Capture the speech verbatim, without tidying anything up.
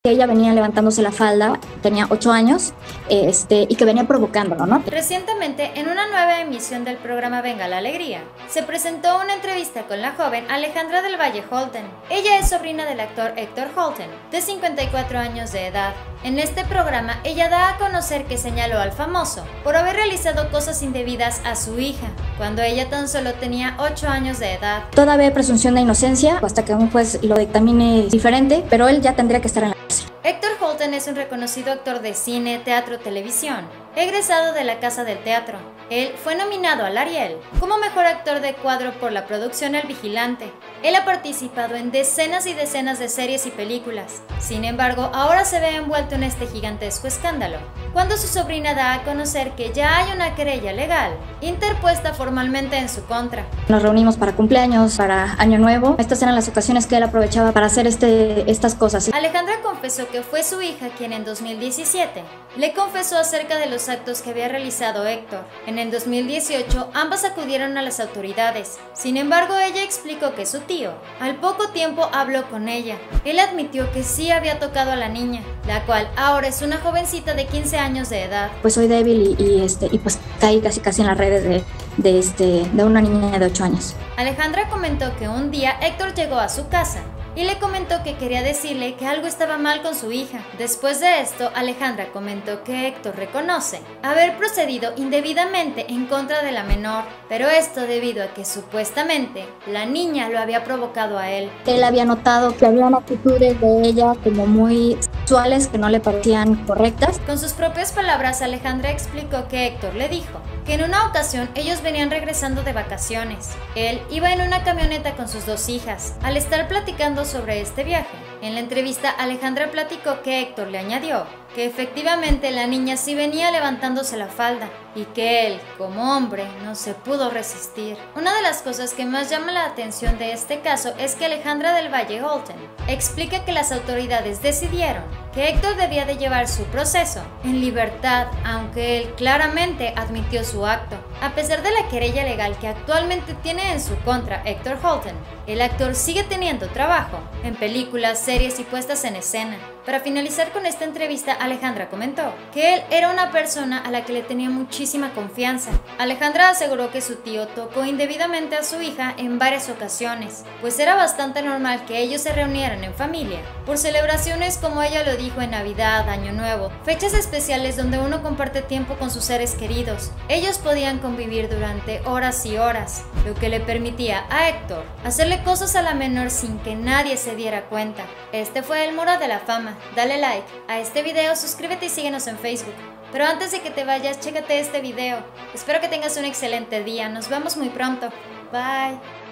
ella venía levantándose la falda, tenía ocho años, este, y que venía provocándolo, ¿no? Recientemente, en una nueva emisión del programa Venga la Alegría, se presentó una entrevista con la joven Alejandra del Valle Holten. Ella es sobrina del actor Héctor Holten, de cincuenta y cuatro años de edad. En este programa, ella da a conocer que señaló al famoso por haber realizado cosas indebidas a su hija, cuando ella tan solo tenía ocho años de edad. Todavía hay presunción de inocencia hasta que un juez lo dictamine diferente, pero él ya tendría que estar en la cárcel. Héctor Holten es un reconocido actor de cine, teatro, televisión, egresado de la Casa del Teatro. Él fue nominado al Ariel como mejor actor de cuadro por la producción El Vigilante. Él ha participado en decenas y decenas de series y películas. Sin embargo, ahora se ve envuelto en este gigantesco escándalo, cuando su sobrina da a conocer que ya hay una querella legal interpuesta formalmente en su contra. Nos reunimos para cumpleaños, para Año Nuevo. Estas eran las ocasiones que él aprovechaba para hacer este, estas cosas. Alejandra confesó que fue su hija quien en dos mil diecisiete le confesó acerca de los actos que había realizado Héctor. En el dos mil dieciocho, ambas acudieron a las autoridades. Sin embargo, ella explicó que su tío, al poco tiempo, habló con ella. Él admitió que sí había tocado a la niña, la cual ahora es una jovencita de quince años de edad. Pues soy débil y, y, este, y pues caí casi casi en las redes de, de, este, de una niña de ocho años. Alejandra comentó que un día Héctor llegó a su casa y le comentó que quería decirle que algo estaba mal con su hija. Después de esto, Alejandra comentó que Héctor reconoce haber procedido indebidamente en contra de la menor, pero esto debido a que supuestamente la niña lo había provocado a él. Él había notado que había actitudes de ella como muy sexuales que no le parecían correctas. Con sus propias palabras, Alejandra explicó que Héctor le dijo que en una ocasión ellos venían regresando de vacaciones. Él iba en una camioneta con sus dos hijas. Al estar platicando sobre este viaje, en la entrevista Alejandra platicó que Héctor le añadió que efectivamente la niña sí venía levantándose la falda y que él, como hombre, no se pudo resistir. Una de las cosas que más llama la atención de este caso es que Alejandra del Valle Holten explica que las autoridades decidieron que Héctor debía de llevar su proceso en libertad, aunque él claramente admitió su acto. A pesar de la querella legal que actualmente tiene en su contra Héctor Holten, el actor sigue teniendo trabajo en películas, series y puestas en escena. Para finalizar con esta entrevista, Alejandra comentó que él era una persona a la que le tenía muchísima confianza. Alejandra aseguró que su tío tocó indebidamente a su hija en varias ocasiones, pues era bastante normal que ellos se reunieran en familia por celebraciones, como ella lo dijo, en Navidad, Año Nuevo, fechas especiales donde uno comparte tiempo con sus seres queridos. Ellos podían convivir durante horas y horas, lo que le permitía a Héctor hacerle cosas a la menor sin que nadie se diera cuenta. Este fue el Muro de la Fama. Dale like a este video, suscríbete y síguenos en Facebook. Pero antes de que te vayas, chécate este video. Espero que tengas un excelente día. Nos vemos muy pronto. Bye.